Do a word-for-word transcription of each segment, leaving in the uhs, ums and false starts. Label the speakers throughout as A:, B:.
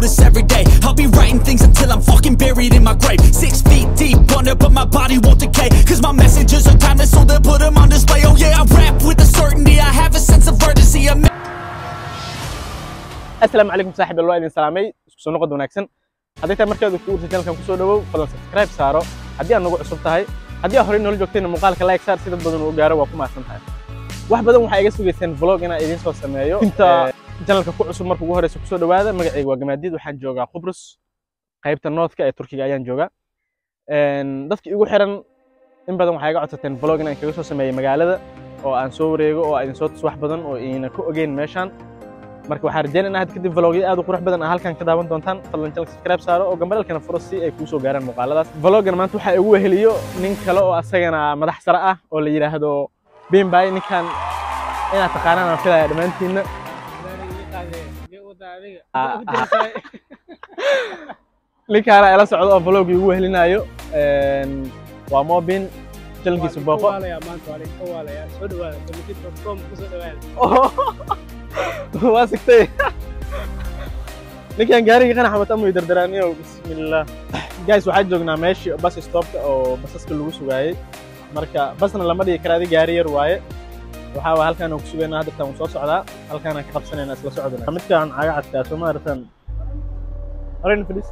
A: this every day. I'll be writing things until I'm fucking buried in my grave. Six feet deep under, but my body won't decay. Cause my messages are timeless, so they'll put them on display. Oh yeah, I rap with a certainty, I have a sense of urgency. I'm
B: السلام عليكم صاحب الله إذن سلامي isku soo noqod wanaagsan hadii taa markaad ku urta channelkan ku soo dhawow fadlan subscribe saaro hadii aad nagu cusub tahay hadii aad hore inoo joogteen muuqaalka like saar si dad badan u gaaro waa ku maasan tahay wax badan waxa iga sugeyseen vlog ina idin soo sameeyo inta channelka ku cusub markuu ugu horeyso ku soo dhawaada magacayga waa Gamaadiid waxaan joogaa Qubrus qaybta North-ka ee Turkiga ayaan joogaa een dadka igu xiran in badan waxa iga codsateen vlog ina kaga soo sameeyo magaalada oo aan soo wareego oo idin soo tus wax badan oo ina ku ogeyn meeshan marka waxaan rajaynaynaa had kadib vlogyo aad u qurux badan halkan ka daawan doontaan fadlan channelka subscribe saaro oo gambalkana furo si ay ku soo gaaraan muuqaaladaas vloggan maanta waxa ugu weheliyo nin kale oo asagana madax sare ah oo la yiraahdo Bembay ninkan ina taqaanaan aan filayaa dhamaantiina ninkan ay la socdo oo vloggi ugu wehelinayo een waa Mobin channelkiisa booqo
C: maanta waa ka waalaya soo dhawaada community dot com ku soo dhawaada
B: واسكتي لكن gaariga qanax ma tamu dardaraaniyo bismillaah guys waxa joognaa meeshii bus stop oo basaska lagu sugaayay marka basna lama dhigi karaadi gaari yar waaye waxa waa halkaan ku sugaynaa hadda tan soo socdaa halkaan ka qabsanayna isla socodana midkaan caga cadka soo maartan arin fadis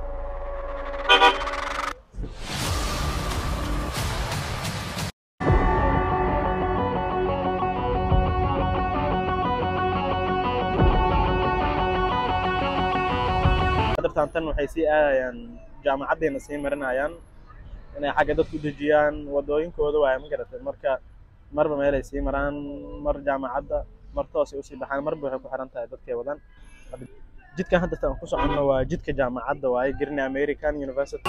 B: tan waxay si aayaan jaamacadeena sii marinayaan inay xagga dadku dejiyaan wadooyinkooda waa ma garatay marka marba meel ay sii maraan mar jaamacada mar toos ay u sii baxaan marba waxay ku xiran tahay dadkay wadaan jidkan hadda tan ku socono waa jidka jaamacada waa Green American University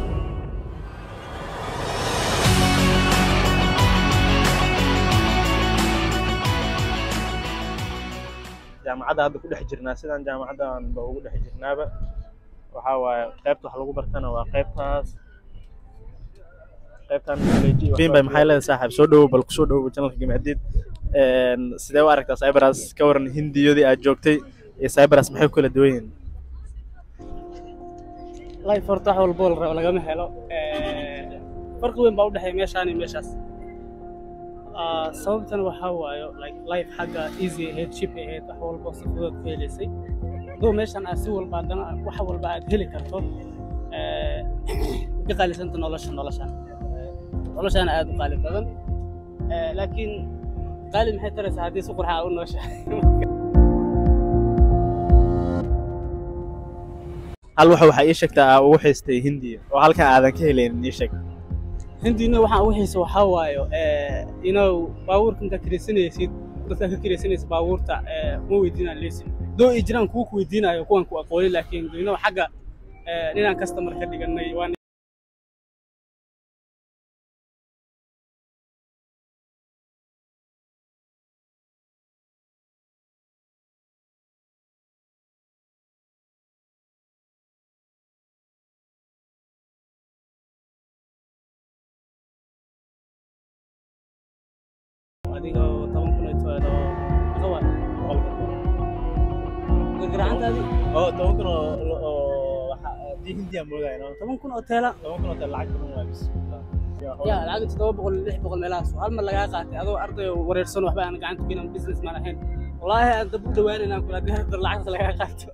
B: jaamacada hadda ku dhex jirnaa sidaan jaamacadan ba ugu dhex jirnaaba waxa waaye qaybta wax lagu bartana waa qaybtaas qaybtan college Bembay maxay leedahay saaxiib soo dhawow bal ku soo dhawow channelka Gamaadiid een sidee u aragtaa Cyprus ka waran hindiyadii aad joogtay ee Cyprus maxay kula duwan yihiin
C: live horta wax walba oo laga ma helo ee farqi weyn baa u dhaxay meeshaan iyo meeshaas ah sababtan waxa waayo like live xagga easy head chip head wax walba si fudud ku heleysay doo meeshan aad si walba adana wax walba aad heli karto ee ka qaalisanta nolosha nolosha noloshan aad u qaali badan ee laakiin qaali maxay taraysaa hadii si qurxa u nooshahay
B: hal waxa waxa ii sheegtaa ugu xiistay Hindiya oo halkan aadan ka helayn ii sheeg
C: Hindina waxa ugu xiiso waxa waayo ee inuu baabuurka inta kireysanaysid dadka ka kireysanaysa baabuurta ee ma weydiinaan leesin doo ijraan ku ku weydiinayo kuwan ku aqoon laakiin inuu xagga ee ninaan customer ka dhiganay waan adiga toban kun oo toado qawan garaantadi
B: oo toban kun oo waxa di Hindiya moodayno
C: toban kun oo teela
B: toban kun oo teela lacag badan waa bismillaah
C: ya lacag todoba boqol lix boqol meelahaas hal mar laga qaatay adoo arday wareersan waxba aan gacanta ku inaan business man ahayn wallahi aan dab u dhawaanayna kula hadda lacag laga qaato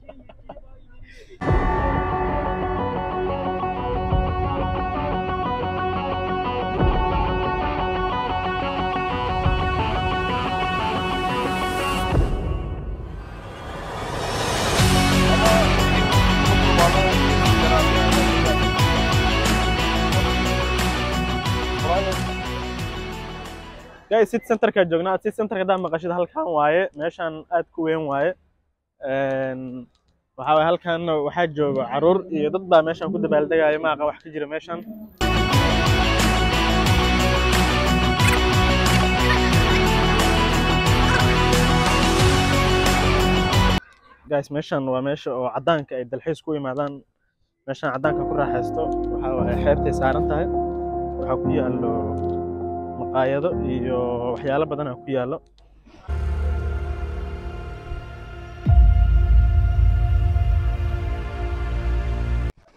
B: guys city center ka joognaa city center ka daa maqashada halkan waaye meeshan aad ku weyn waaye een waxa way halkan waxa jooga caruur iyo dad baa meeshan ku dabaaldegaya ma aqaan wax ka jira meeshan guys meeshan waa meesha oo cadaanka ay dalxiis ku yimaadaan meeshan cadaanka ku raaxaysto waxa way xeebtay saaran tahay waxa ku yaalo maqaayado iyo waxyaalo badan oo ku yaalo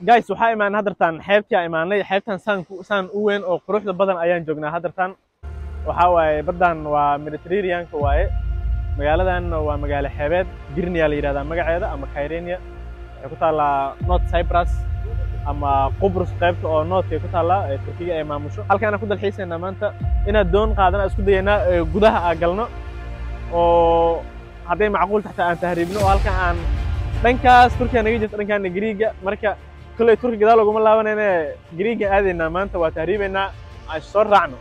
B: guys waxaa imaan hadartan xeebtii imaanay xeebtan saan saan u weyn oo quruxda badan ayaan joognaa hadartan waxa waaye badan waa Mediterranean-ka waaye magaaladan waa magaalo xeebeed Girnia la yiraahdaa magaceeda ama Kyrenia waxay ku taalaa North Cyprus ama Qobrus qaybta oo North ku taala ee Turkiga ay maamusho halkaan ku dalxiisaynaa maanta inaad doon qaadana isku dayeena gudaha aan galno oo haday macquul taxta aan tahriibno oo halkaan aan dhankaas Turkiga naga jirto dhankaan Greega marka kale Turkiga gadaal ugu ma laabanayna Greega aadayna maanta waa tahriibayna aan soo raacno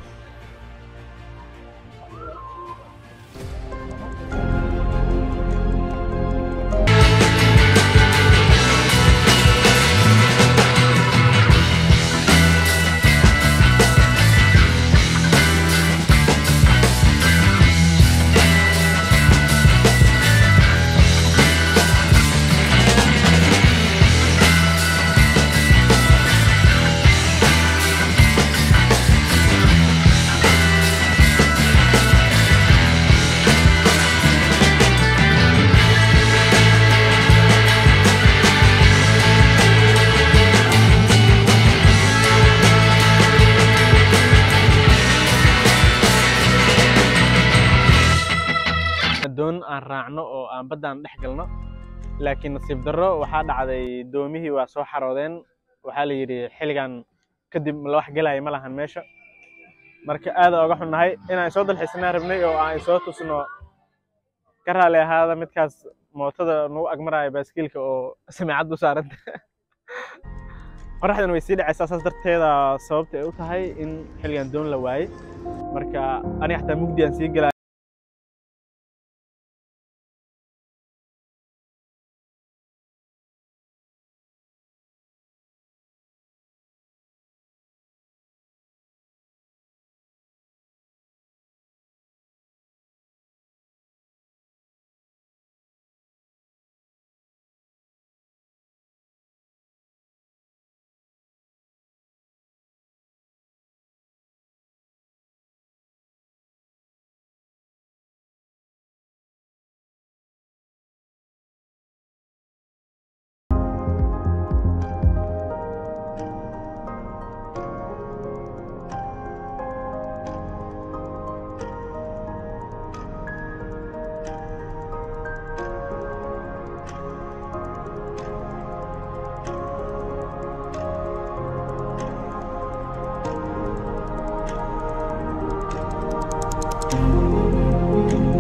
B: doon aan raacno oo aan badaan dhex galno laakiin nasiib darro waxa dhacday doomihii waa soo xaroodeen waxa la yiri xiligan kadib la wax galay ma lahan meesha marka aad uga xunnahay inaan soo dalxiisnaa rabnay oo aan soo tusno karaale ahaada midkaas mootada nagu agmaraya baaskiilka oo samicad u saaran qoraxdan way sii dhacaysaa saas darteeda sababta ay u tahay in xiligan doon la waayay marka ani xataa mugdi aan sii galay